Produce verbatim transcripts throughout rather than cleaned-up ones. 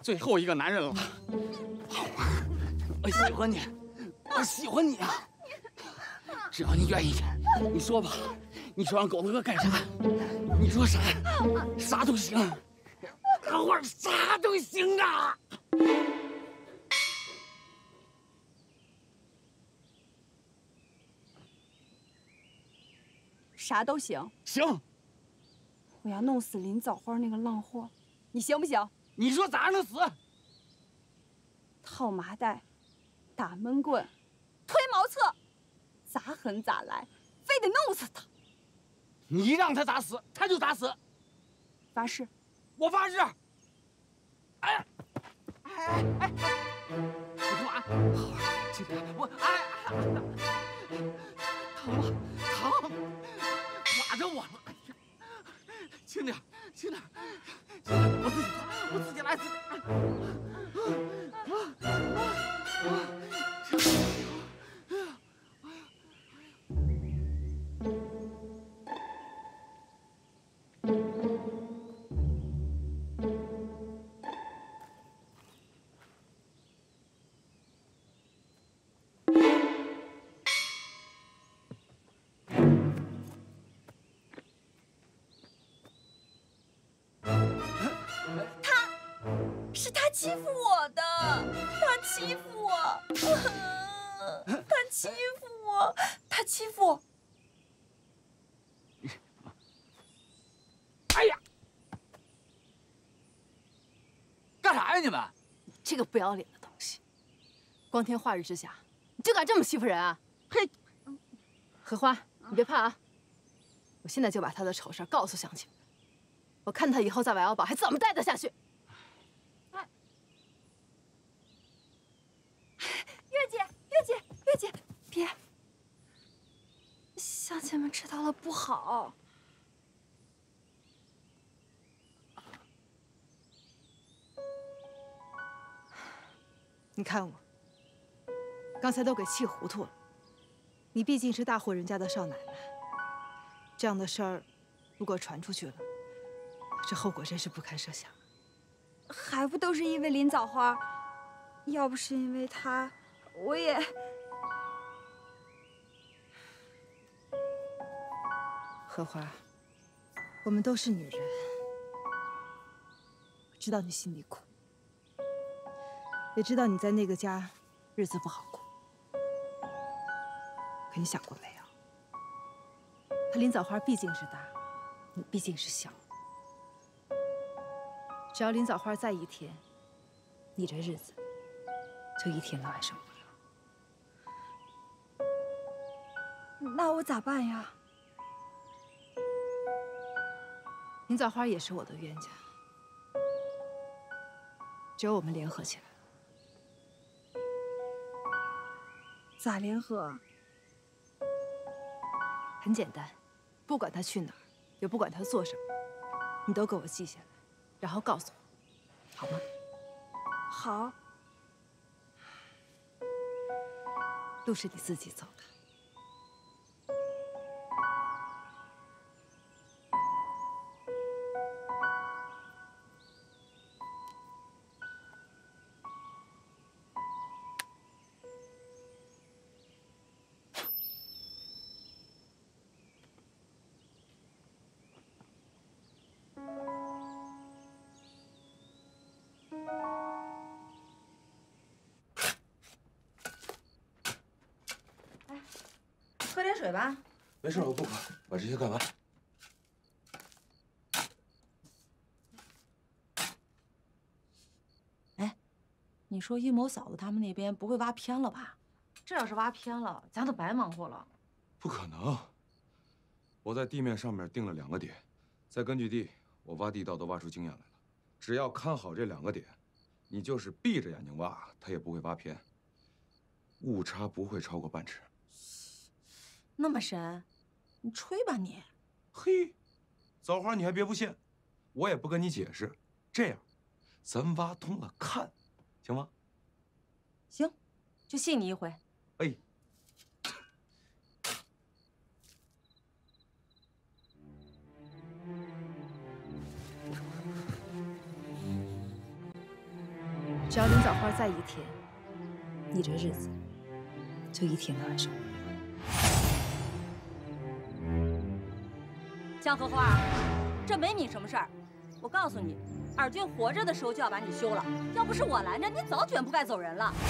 最后一个男人了。我喜欢你，我喜欢你啊！只要你愿意，你说吧，你说让狗子哥干啥？你说啥？啥都行，我啥都行啊！ 啥都行。 行。 我要弄死林枣花那个浪货，你行不行？ 你说咋让他死？ 套麻袋，打闷棍，推茅厕，咋狠咋来，非得弄死他。 你让他咋死，他就咋死。 发誓。 我发誓。哎呀，哎哎哎哎，你干嘛？轻点，我哎哎，疼吗？疼，划着我了。哎呀，轻点，轻点，轻点，我自己做，我自己来，自己来。 欺负我的，他欺负我，他欺负我，他欺负我。 哎呀，干啥呀你们？ 你这个不要脸的东西！光天化日之下，你就敢这么欺负人啊？嘿，荷花，你别怕啊！我现在就把他的丑事告诉乡亲们，我看他以后在瓦窑堡还怎么待得下去。 月姐，月姐，月姐，别！乡亲们知道了不好。 你看我，刚才都给气糊涂了。你毕竟是大户人家的少奶奶，这样的事儿如果传出去了，这后果真是不堪设想。 还不都是因为林枣花？要不是因为她。 我也， 荷花，我们都是女人，我知道你心里苦，也知道你在那个家日子不好过。可你想过没有？他林枣花毕竟是大，你毕竟是小，只要林枣花在一天，你这日子就一天都安生不了。 那我咋办呀？ 林枣花也是我的冤家，只有我们联合起来。 咋联合？ 很简单，不管他去哪儿，也不管他做什么，你都给我记下来，然后告诉我，好吗？ 好。 路是你自己走的。 喝点水吧。 没事，我不渴，把这些干完。 哎，你说阴谋嫂子他们那边不会挖偏了吧？这要是挖偏了，咱都白忙活了。 不可能！我在地面上面定了两个点，在根据地，我挖地道都挖出经验来了。只要看好这两个点，你就是闭着眼睛挖，它也不会挖偏，误差不会超过半尺。 那么神，你吹吧你！ 嘿，枣花你还别不信，我也不跟你解释。这样，咱挖通了看，行吗？ 行，就信你一回。 哎。 只要林枣花在一天，你这日子就一天难受。 江荷花，这没你什么事儿。我告诉你，尔君活着的时候就要把你休了，要不是我拦着，你早卷铺盖走人了。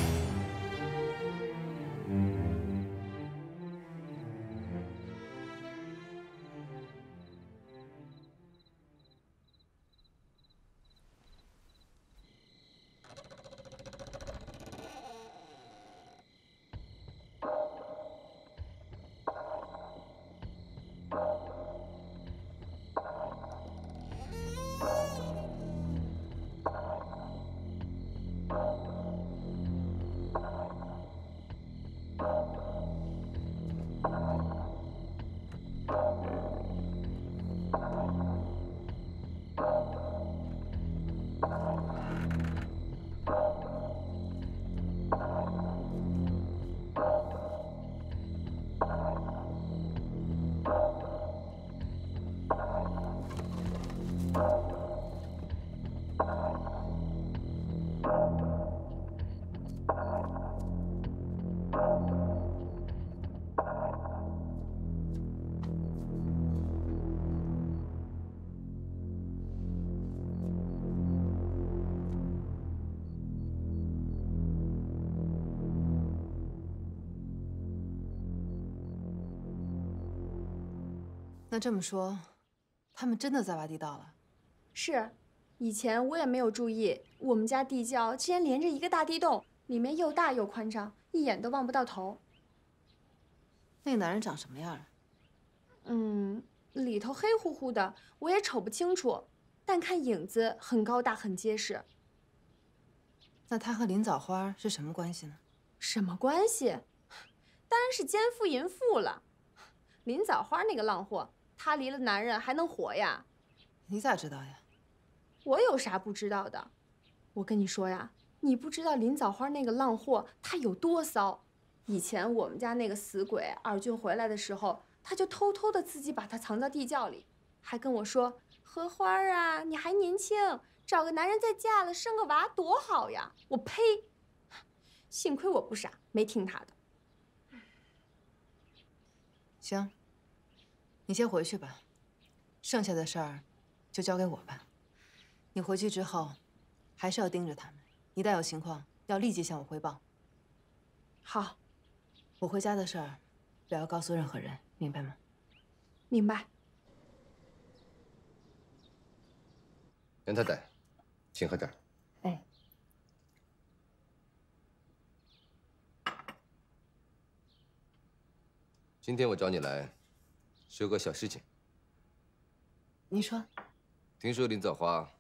那这么说，他们真的在挖地道了？ 是，以前我也没有注意，我们家地窖竟然连着一个大地洞，里面又大又宽敞，一眼都望不到头。 那个男人长什么样啊？ 嗯，里头黑乎乎的，我也瞅不清楚，但看影子很高大，很结实。 那他和林枣花是什么关系呢？ 什么关系？当然是奸夫淫妇了。林枣花那个浪货，她离了男人还能活呀？ 你咋知道呀？ 我有啥不知道的？我跟你说呀，你不知道林枣花那个浪货他有多骚。以前我们家那个死鬼二俊回来的时候，他就偷偷的自己把他藏到地窖里，还跟我说：“荷花啊，你还年轻，找个男人再嫁了，生个娃多好呀！”我呸！幸亏我不傻，没听他的。 行，你先回去吧，剩下的事儿就交给我吧。你回去之后，还是要盯着他们，一旦有情况要立即向我汇报。 好， 我回家的事儿不要告诉任何人，明白吗？ 明白。 袁太太，请喝点。 哎。 今天我找你来，是有个小事情。 你说。 听说林枣花